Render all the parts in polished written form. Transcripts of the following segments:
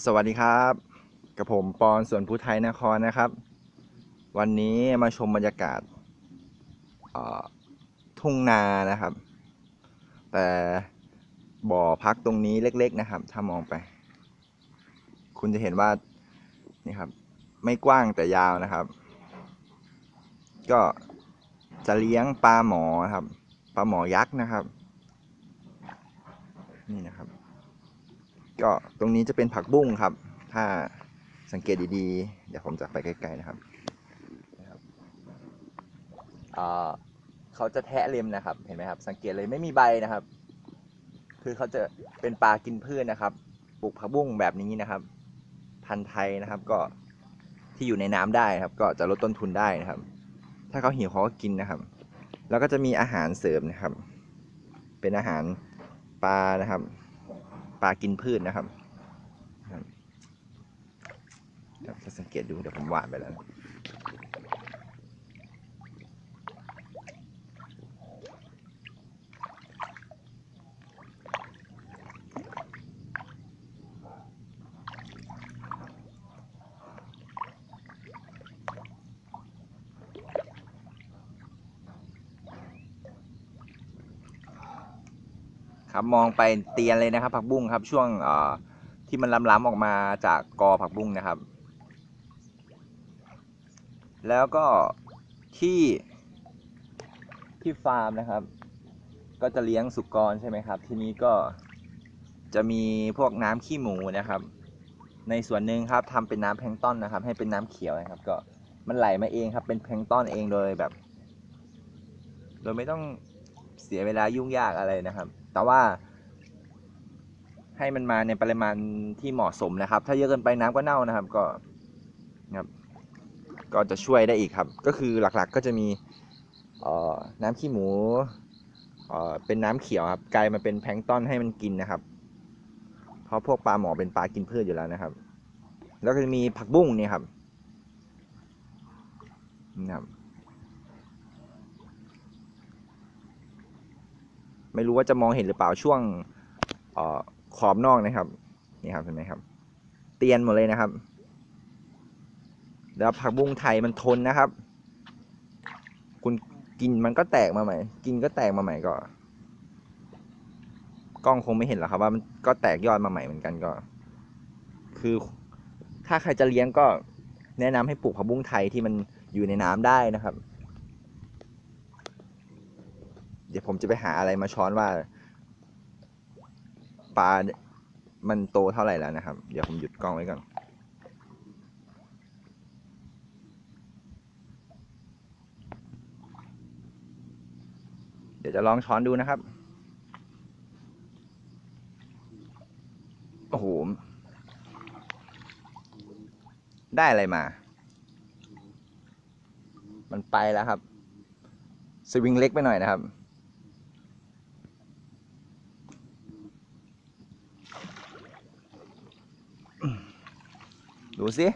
สวัสดีครับกับผมปอนสวนภูไทยนครนะครับวันนี้มาชมบรรยากาศทุ่งนานะครับแต่บ่อพักตรงนี้เล็กๆนะครับถ้ามองไปคุณจะเห็นว่านี่ครับไม่กว้างแต่ยาวนะครับก็จะเลี้ยงปลาหมอครับปลาหมอยักษ์นะครับนี่นะครับก็ตรงนี้จะเป็นผักบุ้งครับถ้าสังเกตดีๆเดี๋ยวผมจะไปใกล้ๆนะครับ เขาจะแทะเล็มนะครับเห็นไหมครับสังเกตเลยไม่มีใบนะครับคือเขาจะเป็นปลากินพืชนะครับปลูกผักบุ้งแบบนี้นะครับพันธุ์ไทยนะครับก็ที่อยู่ในน้ำได้ครับก็จะลดต้นทุนได้นะครับถ้าเขาหิวเขาก็กินนะครับแล้วก็จะมีอาหารเสริมนะครับเป็นอาหารปลานะครับปลากินพืชนะครับถ้าสังเกตดูเดี๋ยวผมหวานไปแล้วครับมองไปเตียนเลยนะครับผักบุ้งครับช่วงที่มันล้ำๆออกมาจากกอผักบุ้งนะครับแล้วก็ที่ฟาร์มนะครับก็จะเลี้ยงสุกรใช่ไหมครับทีนี้ก็จะมีพวกน้ำขี้หมูนะครับในส่วนหนึ่งครับทำเป็นน้ำแพลงก์ต้นนะครับให้เป็นน้ำเขียวนะครับก็มันไหลมาเองครับเป็นแพลงก์ต้นเองโดยแบบโดยไม่ต้องเสียเวลายุ่งยากอะไรนะครับแต่ว่าให้มันมาในปริมาณที่เหมาะสมนะครับถ้าเยอะเกินไปน้ำก็เน่านะครับก็จะช่วยได้อีกครับก็คือหลักๆก็จะมีน้ำขี้หมูเป็นน้ำเขียวครับกลายมาเป็นแพลงก์ต้นให้มันกินนะครับเพราะพวกปลาหมอเป็นปลากินพืชอยู่แล้วนะครับแล้วก็จะมีผักบุ้งเนี่ยครับนะครับไม่รู้ว่าจะมองเห็นหรือเปล่าช่วงขอบนอกนะครับนี่ครับเห็นไหมครับเตียนหมดเลยนะครับแล้วผักบุ้งไทยมันทนนะครับคุณกินมันก็แตกมาใหม่กินก็แตกมาใหม่ก็กล้องคงไม่เห็นหรอกครับว่ามันก็แตกยอดมาใหม่เหมือนกันก็คือถ้าใครจะเลี้ยงก็แนะนำให้ปลูกผักบุ้งไทยที่มันอยู่ในน้ำได้นะครับเดี๋ยวผมจะไปหาอะไรมาช้อนว่าปลามันโตเท่าไหร่แล้วนะครับเดี๋ยวผมหยุดกล้องไว้ก่อนเดี๋ยวจะลองช้อนดูนะครับโอ้โหได้อะไรมามันไปแล้วครับสวิงเล็กไปหน่อยนะครับดูสิ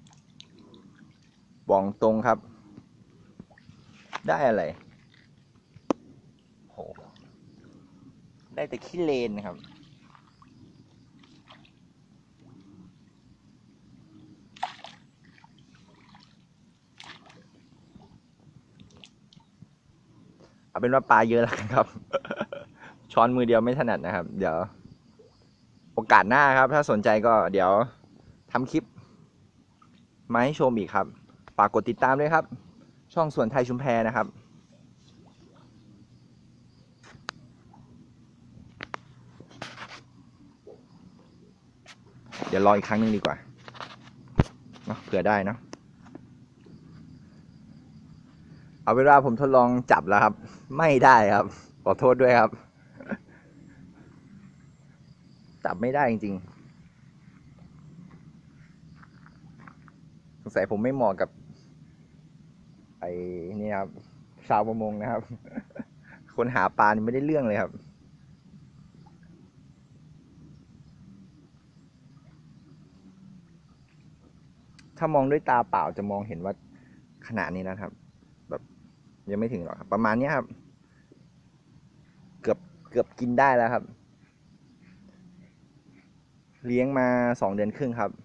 บอกตรงครับได้อะไรโหได้แต่ขี้เลนนะครับเอาเป็นว่าปลาเยอะแล้วกันครับช้อนมือเดียวไม่ถนัดนะครับเดี๋ยวโอกาสหน้าครับถ้าสนใจก็เดี๋ยวทำคลิปมาให้ชมอีกครับฝากกดติดตามด้วยครับช่องสวนไทยชุมแพนะครับเดี๋ยวรออีกครั้งหนึ่งดีกว่าเนาะเผื่อได้เนาะเอาเวลาผมทดลองจับแล้วครับไม่ได้ครับขอโทษด้วยครับจับไม่ได้จริงๆสงสัยผมไม่เหมาะกับไอ้นี่ครับชาวประมงนะครับคนหาปลานี่ไม่ได้เรื่องเลยครับถ้ามองด้วยตาเปล่าจะมองเห็นว่าขนาดนี้นะครับแบบยังไม่ถึงหรอกครับประมาณนี้ครับเกือบกินได้แล้วครับเลี้ยงมา2 เดือนครึ่งครับ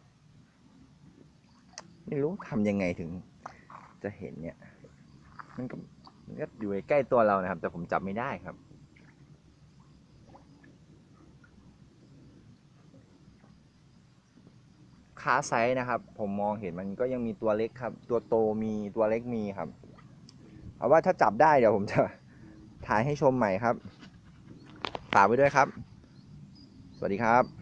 ไม่รู้ทำยังไงถึงจะเห็นเนี่ยมันก็อยู่ใกล้ตัวเรานะครับ แต่ผมจับไม่ได้ครับค้าไซส์นะครับผมมองเห็นมันก็ยังมีตัวเล็กครับตัวโตมีตัวเล็กมีครับเอาว่าถ้าจับได้เดี๋ยวผมจะถ่ายให้ชมใหม่ครับฝากไว้ด้วยครับสวัสดีครับ